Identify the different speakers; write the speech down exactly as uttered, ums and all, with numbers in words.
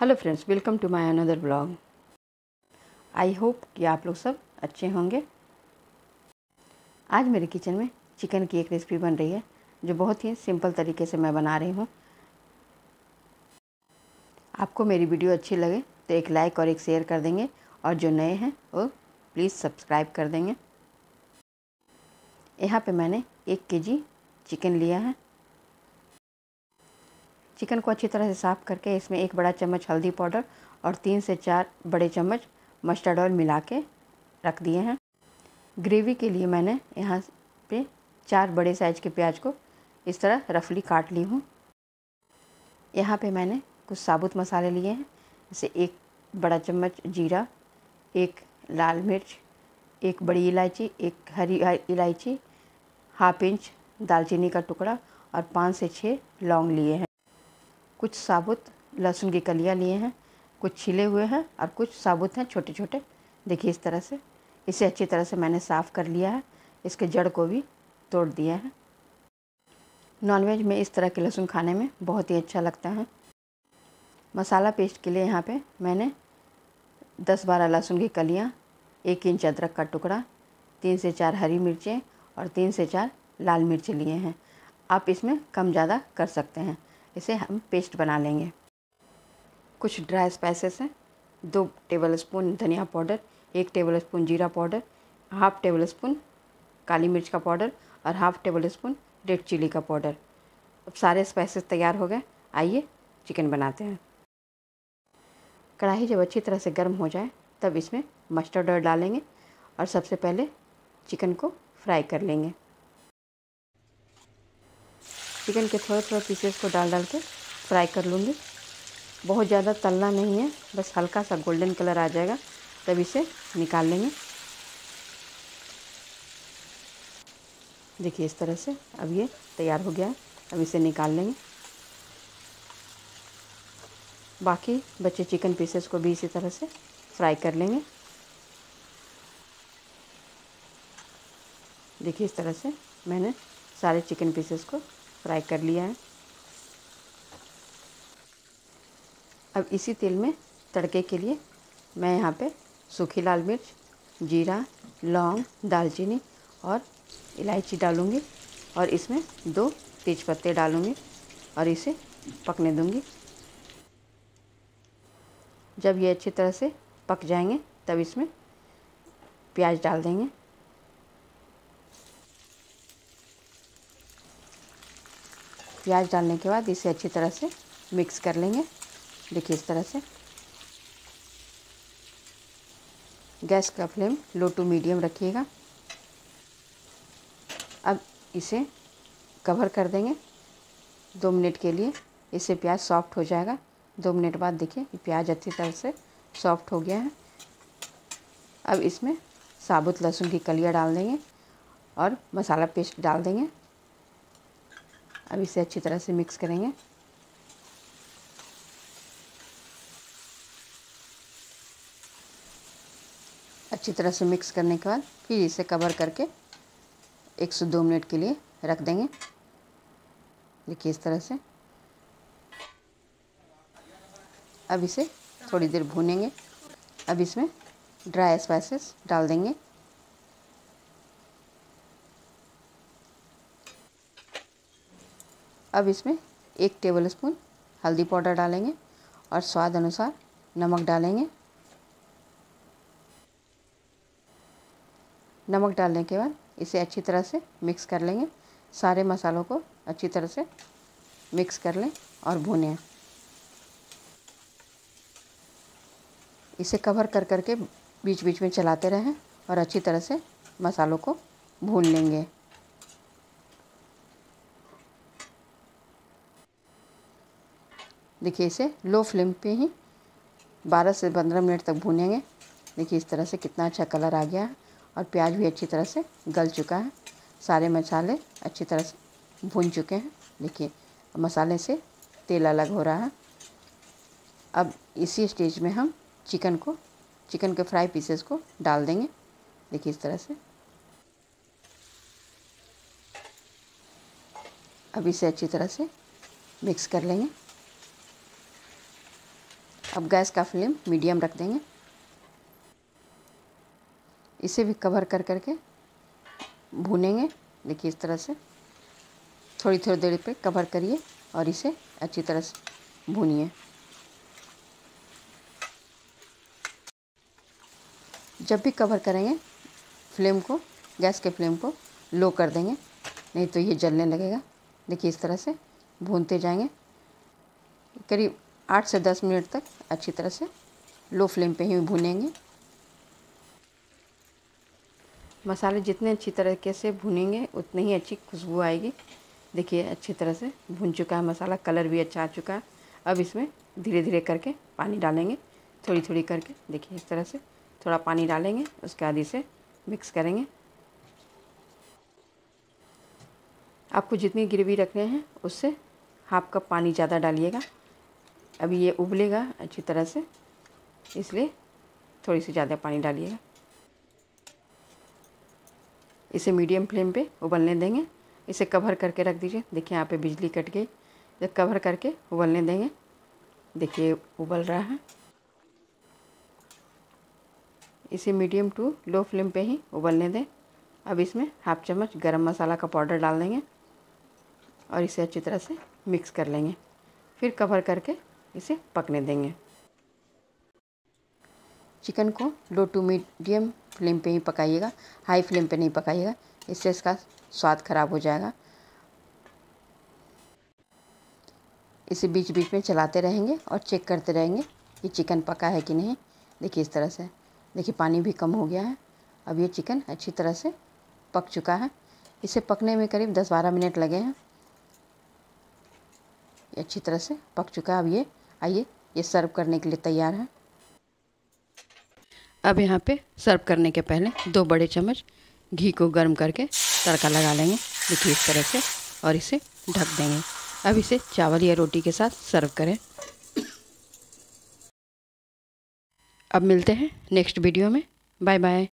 Speaker 1: Hello friends, welcome to my another blog. I hope कि आप लोग सब अच्छे होंगे। आज मेरे किचन में चिकन की एक रेसिपी बन रही है जो बहुत ही सिंपल तरीके से मैं बना रही हूँ। आपको मेरी वीडियो अच्छी लगे तो एक लाइक और एक शेयर कर देंगे, और जो नए हैं वो प्लीज़ सब्सक्राइब कर देंगे। यहाँ पे मैंने एक केजी चिकन लिया है। चिकन को अच्छी तरह से साफ़ करके इसमें एक बड़ा चम्मच हल्दी पाउडर और तीन से चार बड़े चम्मच मस्टर्ड ऑयल मिला के रख दिए हैं। ग्रेवी के लिए मैंने यहाँ पे चार बड़े साइज़ के प्याज को इस तरह रफली काट ली हूँ। यहाँ पे मैंने कुछ साबुत मसाले लिए हैं, जैसे एक बड़ा चम्मच जीरा, एक लाल मिर्च, एक बड़ी इलायची, एक हरी इलायची, हाफ इंच दालचीनी का टुकड़ा और पाँच से छः लौंग लिए हैं। कुछ साबुत लहसुन की कलियाँ लिए हैं, कुछ छिले हुए हैं और कुछ साबुत हैं छोटे छोटे। देखिए इस तरह से इसे अच्छी तरह से मैंने साफ़ कर लिया है। इसके जड़ को भी तोड़ दिया है। नॉनवेज में इस तरह के लहसुन खाने में बहुत ही अच्छा लगता है। मसाला पेस्ट के लिए यहाँ पे मैंने दस बारह लहसुन की कलियाँ, एक इंच अदरक का टुकड़ा, तीन से चार हरी मिर्चें और तीन से चार लाल मिर्चें लिए हैं। आप इसमें कम ज़्यादा कर सकते हैं। इसे हम पेस्ट बना लेंगे। कुछ ड्राई स्पाइसेस हैं, दो टेबलस्पून धनिया पाउडर, एक टेबलस्पून जीरा पाउडर, हाफ़ टेबल स्पून काली मिर्च का पाउडर और half tablespoon red chilli का पाउडर। अब सारे स्पाइसेस तैयार हो गए। आइए चिकन बनाते हैं। कढ़ाई जब अच्छी तरह से गर्म हो जाए तब इसमें मस्टर्ड ऑयल डालेंगे और सबसे पहले चिकन को फ्राई कर लेंगे। चिकन के थोड़े थोड़े पीसेस को डाल डाल के फ्राई कर लूँगी। बहुत ज़्यादा तलना नहीं है, बस हल्का सा गोल्डन कलर आ जाएगा तब इसे निकाल लेंगे। देखिए इस तरह से अब ये तैयार हो गया है। अब इसे निकाल लेंगे। बाकी बचे चिकन पीसेस को भी इसी तरह से फ्राई कर लेंगे। देखिए इस तरह से मैंने सारे चिकन पीसेस को फ्राई कर लिया है। अब इसी तेल में तड़के के लिए मैं यहाँ पे सूखी लाल मिर्च, जीरा, लौंग, दालचीनी और इलायची डालूँगी और इसमें दो तेज़पत्ते डालूँगी और इसे पकने दूँगी। जब ये अच्छी तरह से पक जाएंगे तब इसमें प्याज डाल देंगे। प्याज डालने के बाद इसे अच्छी तरह से मिक्स कर लेंगे। देखिए इस तरह से गैस का फ्लेम लो टू मीडियम रखिएगा। अब इसे कवर कर देंगे दो मिनट के लिए। इससे प्याज सॉफ्ट हो जाएगा। दो मिनट बाद देखिए प्याज अच्छी तरह से सॉफ्ट हो गया है। अब इसमें साबुत लहसुन की कलियाँ डाल देंगे और मसाला पेस्ट डाल देंगे। अब इसे अच्छी तरह से मिक्स करेंगे। अच्छी तरह से मिक्स करने के बाद फिर इसे कवर करके एक से दो मिनट के लिए रख देंगे। देखिए इस तरह से अब इसे थोड़ी देर भूनेंगे। अब इसमें ड्राई स्पाइसेस डाल देंगे। अब इसमें एक टेबलस्पून हल्दी पाउडर डालेंगे और स्वाद अनुसार नमक डालेंगे। नमक डालने के बाद इसे अच्छी तरह से मिक्स कर लेंगे। सारे मसालों को अच्छी तरह से मिक्स कर लें और भूनें। इसे कवर कर करके बीच बीच में चलाते रहें और अच्छी तरह से मसालों को भून लेंगे। देखिए इसे लो फ्लेम पे ही बारह से पंद्रह मिनट तक भूनेंगे। देखिए इस तरह से कितना अच्छा कलर आ गया है और प्याज भी अच्छी तरह से गल चुका है। सारे मसाले अच्छी तरह से भून चुके हैं। देखिए मसाले से तेल अलग हो रहा है। अब इसी स्टेज में हम चिकन को चिकन के फ्राई पीसेस को डाल देंगे। देखिए इस तरह से अब इसे अच्छी तरह से मिक्स कर लेंगे। अब गैस का फ्लेम मीडियम रख देंगे। इसे भी कवर कर करके भूनेंगे। देखिए इस तरह से थोड़ी थोड़ी देर पे कवर करिए और इसे अच्छी तरह से भूनिए। जब भी कवर करेंगे फ्लेम को, गैस के फ्लेम को लो कर देंगे, नहीं तो ये जलने लगेगा। देखिए इस तरह से भूनते जाएंगे करीब आठ से दस मिनट तक अच्छी तरह से लो फ्लेम पे ही भूनेंगे। मसाले जितने अच्छी तरीके से भुनेंगे उतनी ही अच्छी खुशबू आएगी। देखिए अच्छी तरह से भुन चुका है मसाला, कलर भी अच्छा आ चुका है। अब इसमें धीरे धीरे करके पानी डालेंगे, थोड़ी थोड़ी करके। देखिए इस तरह से थोड़ा पानी डालेंगे, उसके बाद इसे मिक्स करेंगे। आपको जितनी ग्रेवी रखने हैं उससे हाफ कप पानी ज़्यादा डालिएगा। अभी ये उबलेगा अच्छी तरह से, इसलिए थोड़ी सी ज़्यादा पानी डालिएगा। इसे मीडियम फ्लेम पे उबलने देंगे। इसे कवर करके रख दीजिए। देखिए यहाँ पे बिजली कट गई। इसे कवर करके उबलने देंगे। देखिए उबल रहा है। इसे मीडियम टू लो फ्लेम पे ही उबलने दें। अब इसमें हाफ चम्मच गरम मसाला का पाउडर डाल देंगे और इसे अच्छी तरह से मिक्स कर लेंगे। फिर कवर करके इसे पकने देंगे। चिकन को लो टू मीडियम फ्लेम पे ही पकाइएगा, हाई फ्लेम पे नहीं पकाइएगा, इससे इसका स्वाद खराब हो जाएगा। इसे बीच बीच में चलाते रहेंगे और चेक करते रहेंगे कि चिकन पका है कि नहीं। देखिए इस तरह से, देखिए पानी भी कम हो गया है। अब ये चिकन अच्छी तरह से पक चुका है। इसे पकने में करीब दस बारह मिनट लगे हैं। ये अच्छी तरह से पक चुका है। अब ये आइए ये सर्व करने के लिए तैयार है। अब यहाँ पे सर्व करने के पहले दो बड़े चम्मच घी को गर्म करके तड़का लगा लेंगे। देखिए इस तरह से, और इसे ढक देंगे। अब इसे चावल या रोटी के साथ सर्व करें। अब मिलते हैं नेक्स्ट वीडियो में। Bye bye.